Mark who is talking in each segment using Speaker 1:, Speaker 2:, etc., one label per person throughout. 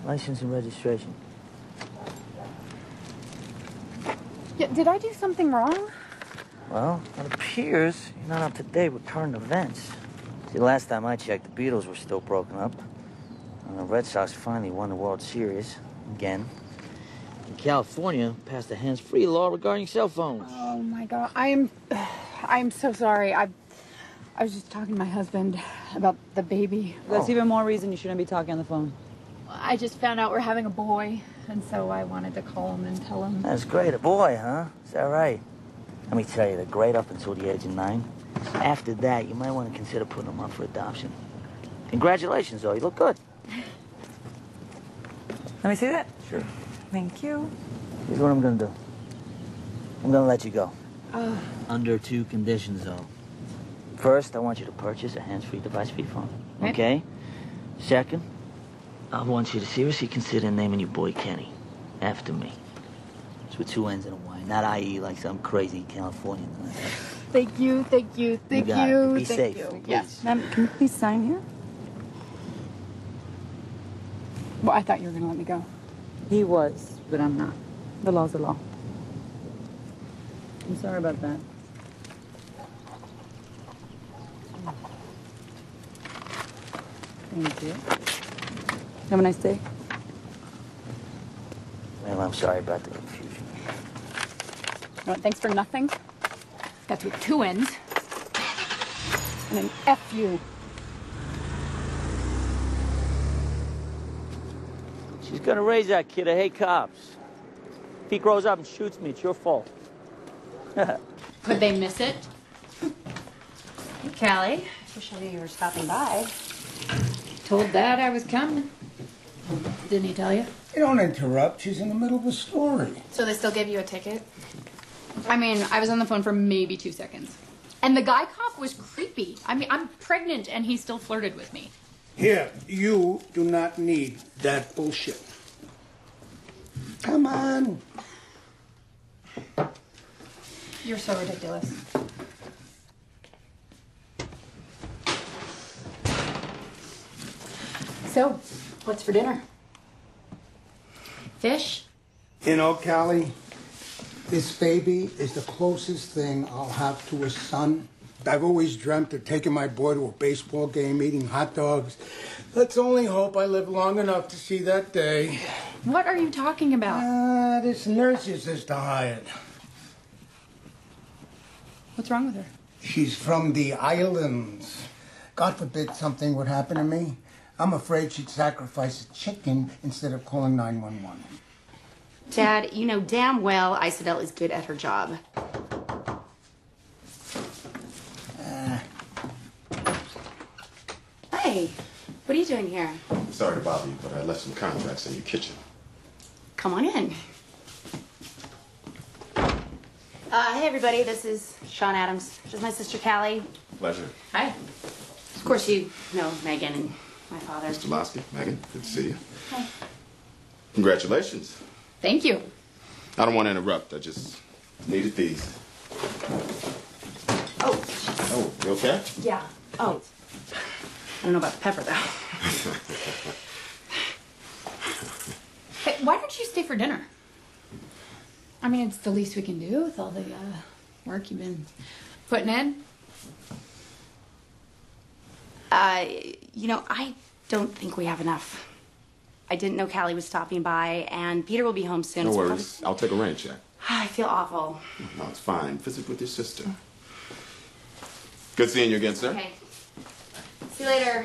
Speaker 1: License and registration.
Speaker 2: Yeah, did I do something wrong?
Speaker 1: Well, it appears you're not up to date with current events. See, last time I checked, the Beatles were still broken up. And the Red Sox finally won the World Series. Again. And California passed a hands-free law regarding cell phones.
Speaker 2: Oh, my God. I am so sorry. I was just talking to my husband about the baby.
Speaker 3: That's even more reason you shouldn't be talking on the phone.
Speaker 2: I just found out we're having a boy, and so I wanted to call him and tell him.
Speaker 1: That's great. A boy, huh? Is that right? Let me tell you, they're great up until the age of 9. After that, you might want to consider putting them up for adoption. Congratulations, though. You look good.
Speaker 3: Let me see that.
Speaker 1: Sure.
Speaker 3: Thank you.
Speaker 1: Here's what I'm going to do. I'm going to let you go. Under 2 conditions, though. First, I want you to purchase a hands-free device-free phone. Okay? Second, I want you to seriously consider naming your boy Kenny after me. It's with 2 N's and a Y, not I.E. like some crazy Californian.
Speaker 2: Thank you, thank you, thank you.
Speaker 1: You be
Speaker 2: thank
Speaker 1: safe.
Speaker 2: you.
Speaker 1: Yes.
Speaker 3: Ma'am, can you please sign here?
Speaker 2: Well, I thought you were going to let me go.
Speaker 3: He was, but I'm not. The law's the law. I'm sorry about that. Thank you. Have a nice day.
Speaker 1: Well, I'm sorry about the confusion.
Speaker 2: You know what, thanks for nothing. That's with 2 N's. And an F you.
Speaker 1: She's gonna raise that kid to hate cops. If he grows up and shoots me, it's your fault.
Speaker 4: Could they miss it? Hey, Callie. Wish I knew you were stopping by. Told Dad I was coming. Didn't he tell you?
Speaker 5: You don't interrupt. She's in the middle of a story.
Speaker 4: So they still gave you a ticket? I mean, I was on the phone for maybe 2 seconds. And the guy cop was creepy. I mean, I'm pregnant and he still flirted with me.
Speaker 5: Here, you do not need that bullshit. Come on.
Speaker 4: You're so ridiculous. So, what's for dinner? Fish?
Speaker 5: You know, Callie, this baby is the closest thing I'll have to a son. I've always dreamt of taking my boy to a baseball game, eating hot dogs. Let's only hope I live long enough to see that day.
Speaker 4: What are you talking about?
Speaker 5: This nurse is Sister Hyatt.
Speaker 4: What's wrong with her?
Speaker 5: She's from the islands. God forbid something would happen to me. I'm afraid she'd sacrifice a chicken instead of calling 911.
Speaker 6: Dad, you know damn well Isabel is good at her job. Hey, what are you doing here?
Speaker 7: Sorry to bother you, but I left some contracts in your kitchen.
Speaker 6: Come on in. Hey everybody, this is Sean Adams. This is my sister Callie.
Speaker 7: Pleasure.
Speaker 6: Hi. Of course you know Megan and my father.
Speaker 7: Mr. Lasky, Megan, good to see you.
Speaker 6: Hi.
Speaker 7: Congratulations.
Speaker 4: Thank you.
Speaker 7: I don't want to interrupt. I just needed these.
Speaker 6: Oh.
Speaker 7: Oh, you okay?
Speaker 6: Yeah. Oh. I don't know about the pepper though.
Speaker 4: Hey, why don't you stay for dinner? I mean, it's the least we can do with all the work you've been putting in.
Speaker 6: You know, I don't think we have enough. I didn't know Callie was stopping by, and Peter will be home soon.
Speaker 7: No worries. I'll take a rain check.
Speaker 6: I feel awful.
Speaker 7: No, it's fine. Visit with your sister. Good seeing you again, sir.
Speaker 6: Okay. See you later.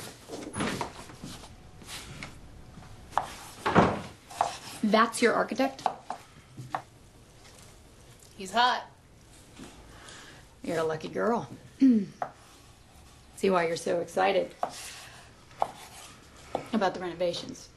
Speaker 4: That's your architect? He's hot. You're a lucky girl. See why you're so excited about the renovations.